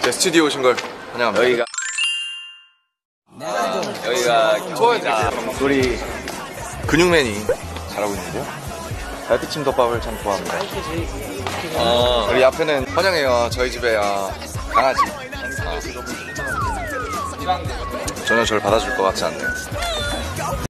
제 스튜디오 오신 걸 환영합니다. 여기가 좋아입니다. 우리 근육맨이 잘하고 있는데요. 달빛찜 덮밥을 참 좋아합니다. 우리 앞에는 환영해요. 저희 집에 강아지. 전혀 저를 받아줄 것 같지 않네요.